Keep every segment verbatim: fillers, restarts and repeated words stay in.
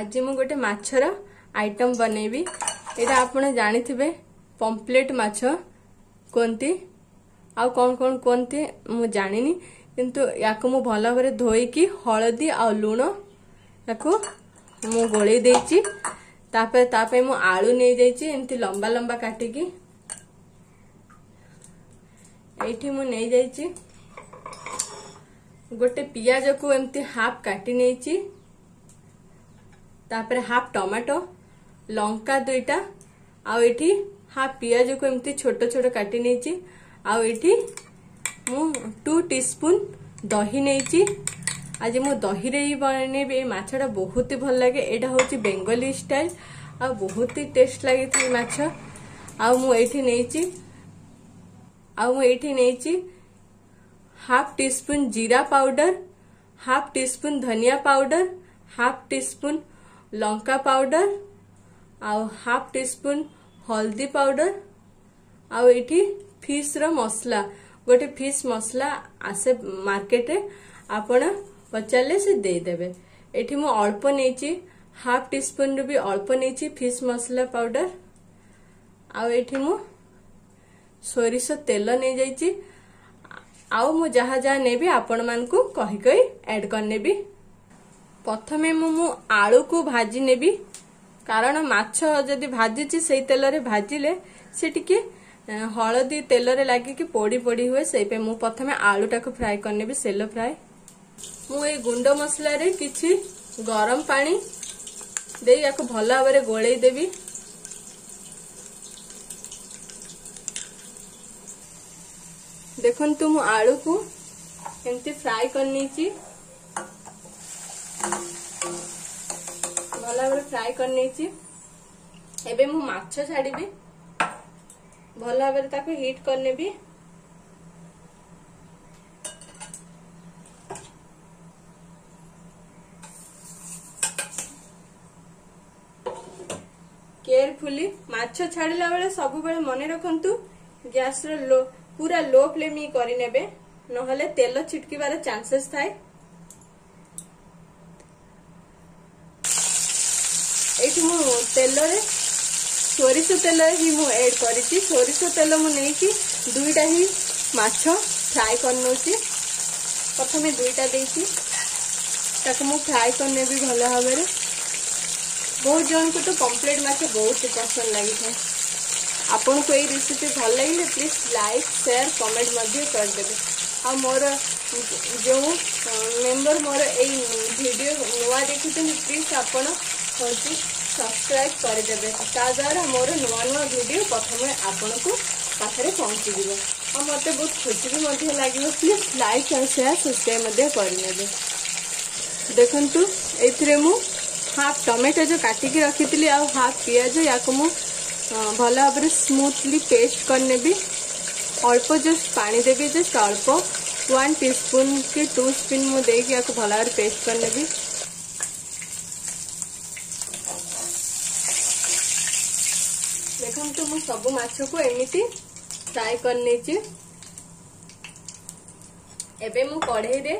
आज मु गोटे माछर आइटम बनैबी। एटा आपण जानिथिबे पम्पलेट माछ कोंती आ कौन कौन कोंती मु जानिनी, किंतु याको मु भल भाबरे धोईकी हळदी आ लूण याको मु गोळेई देइची। तापर तापे मु आलू नै जाइची एंती लंबा लंबा काटिकी। एठी मु नै जाइची गोटे पियाज को एमती हाफ काटी नेची। तापर हाफ टमाटो लंका दुईटा आ एठी हाफ पियाज को एमती छोट छोट काटी नेची। आ एठी मु टू टीस्पून दही नेची। आज मु दही रे ही बनेबी। ए माछटा बहुत ही भल लागे। एटा होची बेंगली स्टाइल आ बहुत ही टेस्ट लागे थी माछ। आ मु एठी नेची आ मु एठी नेची हाफ टीस्पून जीरा पाउडर, हाफ टीस्पून धनिया पाउडर, हाफ टीस्पून लंका पाउडर आ हाफ टीस्पून हल्दी पाउडर। आ एठी फिश रो मसला गोटे फिश मसला आसे मार्केट रे आपण पचारे से दे देबे। एठी मु अल्प नेची हाफ टीस्पून रू भी अल्प नेची फिश मसला पाउडर। आ एठी मु सोरिष तेल नै जाइची। आउ मु जहा जहा नेबी आपण मान को कहि कहि ऐड कर नेबी। प्रथमे मु मु आलू को भाजी नेबी, कारण माछ जदि भाजीची सेई तेल रे भाजिले से टिके हळदी तेल रे लागी कि पोड़ी पोड़ी हुए। सेई पे मु प्रथमे आलू टाको फ्राई कर नेबी सेलो फ्राई। मु ए गुंड मसला रे किछि गरम पानी दे याको भल भाबरे गोळेई देबी। देखंतु मु आलू को एमती फ्राई करनीची, भल भाबरे फ्राई करनीची। एबे मु माछ छाड़ीबी, भल भाबरे ताको हीट करनेबी। केयरफुली माछ छाड़िला बेले सब बेले मने रखंतु गैस रो लो पूरा लो फ्लेम ही करी नेबे, नहले तेल छिटकीबार चांसेस थाए। एठी मु तेल रे सोरिष तेल ही मु ऐड करिछि। सोरिष तेल मु नै कि दुईटा ही माछ फ्राई करनोछि। प्रथमे दुईटा देछि ताको मु फ्राई करने भी भल भाबरे। बहुत जन को तो पम्पलेट माछ बहुत पसंद लगी था। आपन को ये रेसिपी भल लगे प्लीज लाइक शेयर कमेंट मध्य कर देबे। आ मोर जो मेंबर मोर ए वीडियो नुआ देखुते प्लीज आपन होची सब्सक्राइब कर देबे। ता द्वारा मोर नुआ नुआ वीडियो प्रथमे आपन को पाखरे पहुंची दिबो। आ मते बहुत खुशी भी मध्य लागिबो। प्लीज लाइक और शेयर सब्सक्राइब मध्य कर नेबे। देखंतु एथिरे मु हाफ टमाटो जो काटिकी रखी आ हाफ पियाज याको मु भल भाव स्मूथली पेस्ट करने भी। अल्प जस्ट पानी देवी, जस्ट अल्प वन टीस्पून की टू स्पून मु देकी याको भल भाव पेस्ट करने भी। देखंतु मु सब माछ को एमिति फ्राई करने ची। एबे मु कढ़ाई रे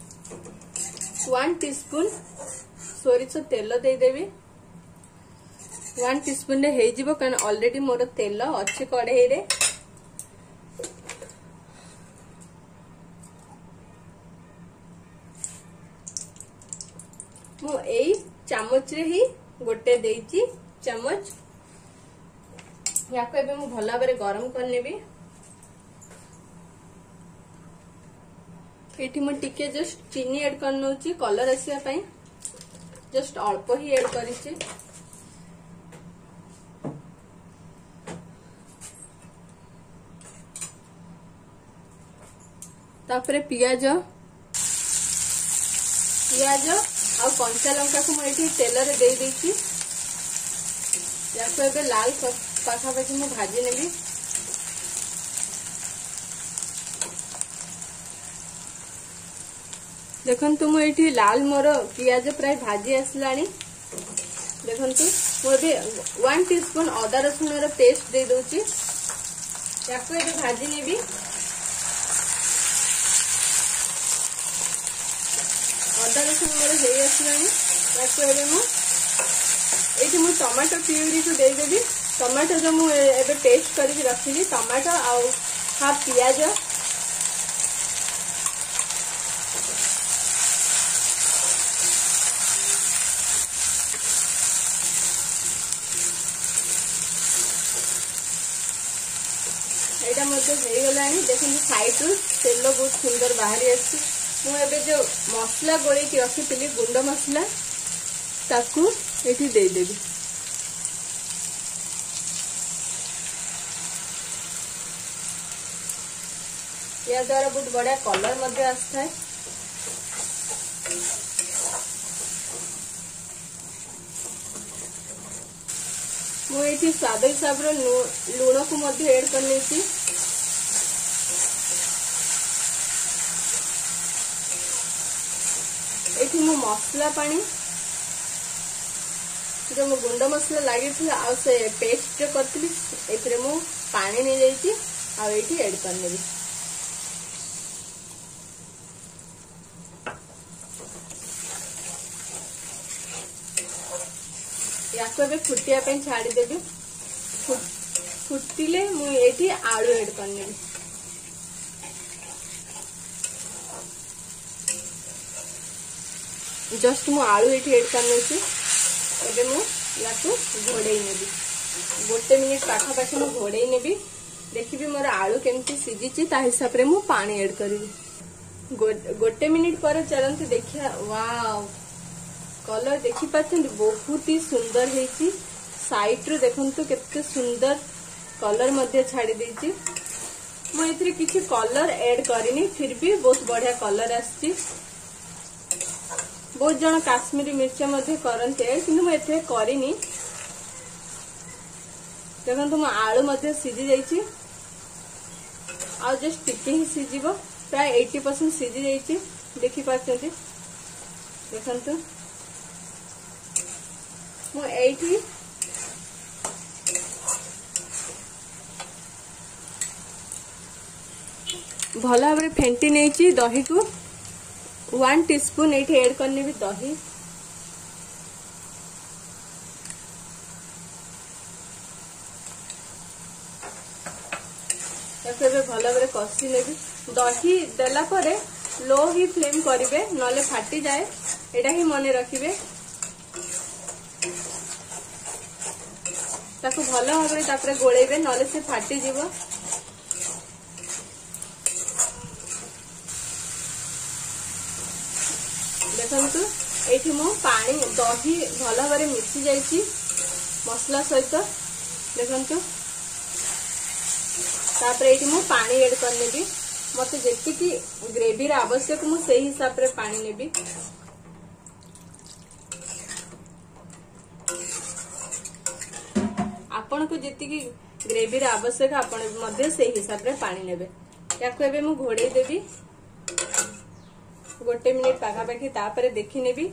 वन टीस्पून सोरिष तेल दे देबी। वन टीस्पून रे हो कारण ऑलरेडी मोर तेल अच्छे कढ़ाई रे। मु एई चामच रे ही गोटे देइची चामच याको एबे मु भल भाबरे गरम करने भी। एठी मु टिके जस्ट चीनी ऐड करनोची कलर आसिया पई, जस्ट अल्प ही ऐड करिछि। तापरे पियाज पियाज आ कंचा लंका को मुझे तेल रे दे देछि। याको एबे लाल पाखापाखि मु भाजी नेबी। देखंतु मु एठी लाल मोर पियाज प्राय भाजी आसलानी। देखंतु मु एबे वन टीस्पून अदा रसुण रो पेस्ट दे दोछि। याको एबे भाजी नेबी। अदा रसुण मोर हे आसलानी। याको एबे मु ये मु टमाटो प्यूरी को देदेवी। टमाटो जो मुझे पेस्ट करके रखी टमाटो आ हाफ पियाज एटा होगला देखते साइड रु तेल बहुत सुंदर बाहरी आसी मुझे जो मसला गोल रखी गुंड मसला ताकू एठी देदेवी। या द्वारा बहुत बढ़िया कलर मध्य आसता है। मुझे स्वाद हिसाब रे लुण को मध्य ऐड करने की एठी मु मसला पानी जो मु गुंड मसला लगी आ से पेस्ट जो करती एथिरे मु पानी नहीं जाइए आ एठी ऐड करने या फुटिया छाड़देवी। फुटिले मुझे आलू ऐड करने जस्ट मु आलू ये ऐड करने एबे मु याकू घोड़े नेबी गोटे मिनिट पाखापाखि मु घोड़े नेबी देखिबी मोर आलू केमती सिझी ता हिसाब रे मु पानी ऐड करी। गोटे मिनिट पर चलते देखिया वाव कलर देखी पार्टी बहुत ही सुंदर है। साइड रू देखंतु केते सुंदर कलर मध्य छाड़ी देछि। मु एथरे किछि कलर ऐड करिनी फिर भी बहुत बढ़िया कलर आछि। बहुत जन काश्मीरी मिर्चा मध्य करते किंतु मु एथरे करिनी। देखंतु मो आलू मध्य सिझी जाइछि आ जस्ट टिके ही सिझिबो प्राय अस्सी परसेंट सिझी जाइछि देखि पाछथि। देखंतु मु एठी भल भाव फेंटी नहीं दही को वन टीस्पून एठी ऐड करने भी दही भल भाव कषि ने दही देला परे लो ही फ्लेम करिवे नले फाटी जाए एटा ही मने रखिबे। ताकू भल भाव तापरे गोलेबे नले से फाटी जीवो। देखंतु एठी मो पानी दही भल भाव मिसी जाइछि मसला सहित। देखंतु तापरे एठी मो पानी ऐड करने भी मते जेतिकी ग्रेवी रा आवश्यक मु सेही हिसाब रे पानी नेबी। आपण को जेतिकी ग्रेवी रा आवश्यक आपण मध्य सेही हिसाब रे पानी नेबे। याको एबे मु घोड़े देबी गोटे मिनिट पाखापाखि तापरे देखि नेबी।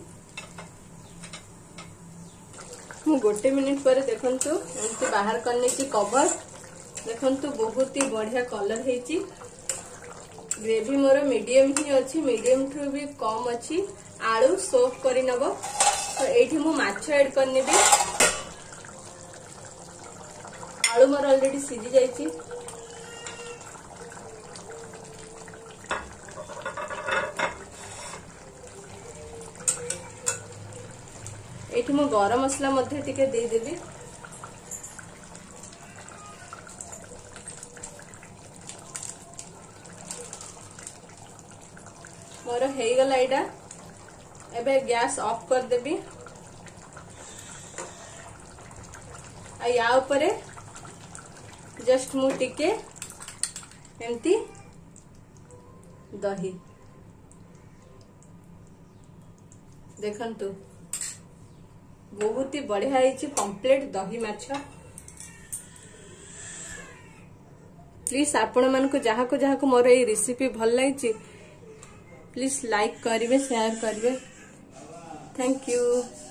मु गोटे मिनिट पर देखंतु एंती बाहर करने की कवर देखंतु बहुत ही बढ़िया कलर हेची। ग्रेवी मोर मीडियम ही अच्छी मीडियम ठू भी कम अच्छी। आलू सोक करी नब तो एठी मु माछ ऐड करने भी। आलू मोर ऑलरेडी सिझी जाइछि। एठी मु गरम मसला मध्ये टिके दे देबी। मोर हेई गला एटा एबे गैस ऑफ कर देबी। आ या ऊपरे जस्ट मु टिके एमती दही देखंतु बहुत ही बढ़िया है कंप्लीट दही माछ। प्लीज आपण मान को जहा को जहा को मोर ये रेसिपी भल लगी प्लीज लाइक करिवे शेयर करिवे। Thank you.